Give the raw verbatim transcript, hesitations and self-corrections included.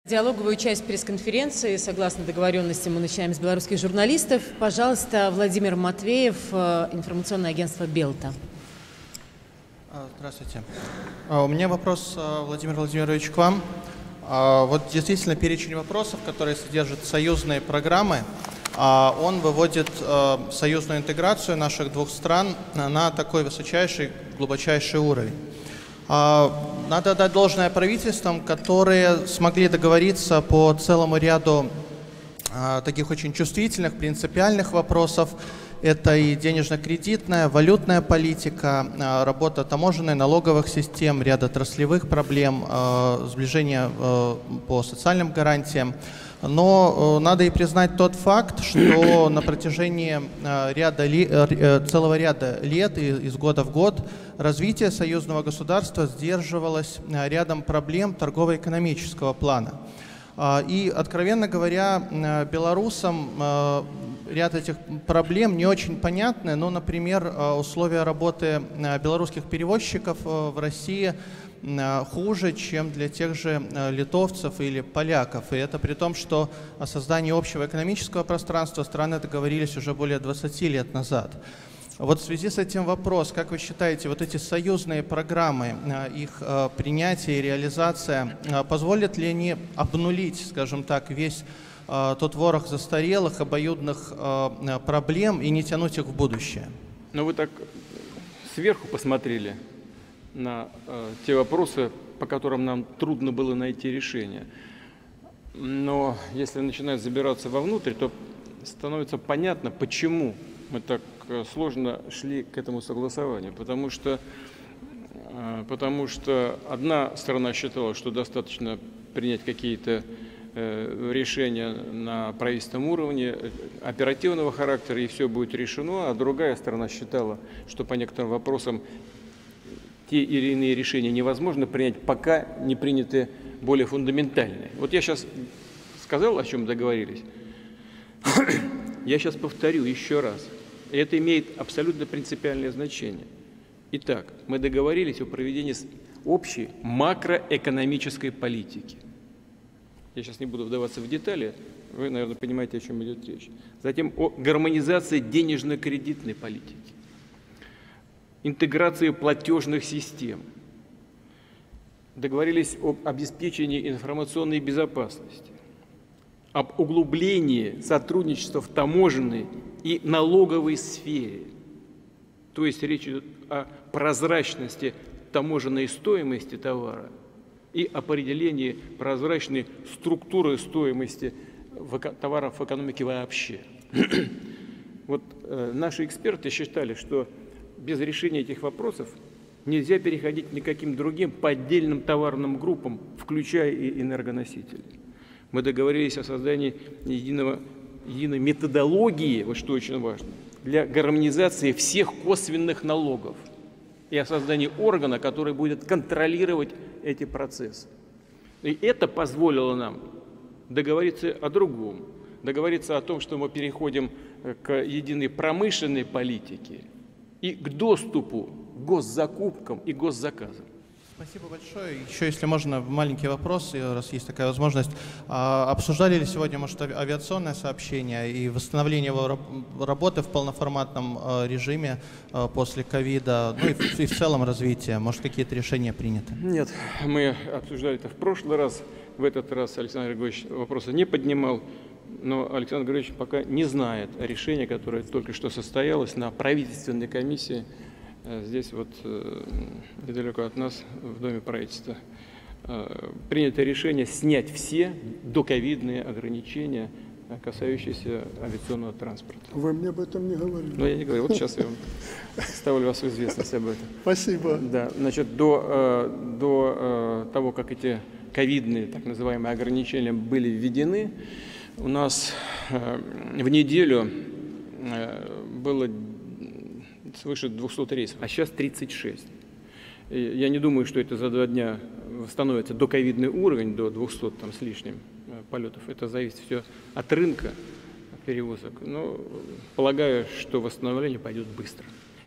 Диалоговую часть пресс-конференции, согласно договоренности, мы начинаем с белорусских журналистов. Пожалуйста, Владимир Матвеев, информационное агентство «Белта». Здравствуйте. У меня вопрос, Владимир Владимирович, к вам. Вот действительно перечень вопросов, которые содержат союзные программы, он выводит союзную интеграцию наших двух стран на такой высочайший, глубочайший уровень. Надо отдать должное правительствам, которые смогли договориться по целому ряду таких очень чувствительных, принципиальных вопросов. Это и денежно-кредитная, валютная политика, работа таможенной, налоговых систем, ряд отраслевых проблем, сближение по социальным гарантиям. Но надо и признать тот факт, что на протяжении ряда, целого ряда лет, из года в год, развитие союзного государства сдерживалось рядом проблем торгово-экономического плана. И, откровенно говоря, белорусам ряд этих проблем не очень понятны. Ну, например, условия работы белорусских перевозчиков в России хуже, чем для тех же литовцев или поляков. И это при том, что о создании общего экономического пространства страны договорились уже более двадцати лет назад. Вот в связи с этим вопрос, как вы считаете, вот эти союзные программы, их принятие и реализация, позволят ли они обнулить, скажем так, весь тот ворох застарелых, обоюдных проблем и не тянуть их в будущее? Ну, вы так сверху посмотрели на э, те вопросы, по которым нам трудно было найти решение. Но если начинать забираться вовнутрь, то становится понятно, почему мы так сложно шли к этому согласованию. Потому что, э, потому что одна сторона считала, что достаточно принять какие-то э, решения на правительственном уровне оперативного характера, и все будет решено, а другая сторона считала, что по некоторым вопросам те или иные решения невозможно принять, пока не приняты более фундаментальные. Вот я сейчас сказал, о чем договорились. Я сейчас повторю еще раз. И это имеет абсолютно принципиальное значение. Итак, мы договорились о проведении общей макроэкономической политики. Я сейчас не буду вдаваться в детали, вы, наверное, понимаете, о чем идет речь. Затем о гармонизации денежно-кредитной политики, интеграции платежных систем. Договорились об обеспечении информационной безопасности, об углублении сотрудничества в таможенной и налоговой сфере. То есть речь идет о прозрачности таможенной стоимости товара и определении прозрачной структуры стоимости товаров в экономике вообще. Вот э, наши эксперты считали, что без решения этих вопросов нельзя переходить никаким другим по отдельным товарным группам, включая и энергоносители. Мы договорились о создании единого, единой методологии, вот что очень важно, для гармонизации всех косвенных налогов и о создании органа, который будет контролировать эти процессы. И это позволило нам договориться о другом, договориться о том, что мы переходим к единой промышленной политике и к доступу к госзакупкам и госзаказам. Спасибо большое. Еще, если можно, маленький вопрос, раз есть такая возможность. Обсуждали ли сегодня, может, авиационное сообщение и восстановление его работы в полноформатном режиме после ковида, ну и в, и в целом развитие? Может, какие-то решения приняты? Нет, мы обсуждали это в прошлый раз. В этот раз Александр Григорьевич вопроса не поднимал. Но Александр Григорьевич пока не знает о решении, которое только что состоялось на правительственной комиссии здесь вот недалеко от нас, в Доме правительства. Принято решение снять все доковидные ограничения, касающиеся авиационного транспорта. Вы мне об этом не говорили. Ну, я не говорю. Вот сейчас я вам ставлю вас в известность об этом. Спасибо. Да, значит, до, до того, как эти ковидные, так называемые, ограничения были введены, у нас в неделю было свыше двухсот рейсов, а сейчас тридцать шесть. И я не думаю, что это за два дня восстановится доковидный уровень, до двухсот там, с лишним полетов. Это зависит все от рынка перевозок. Но полагаю, что восстановление пойдет быстро.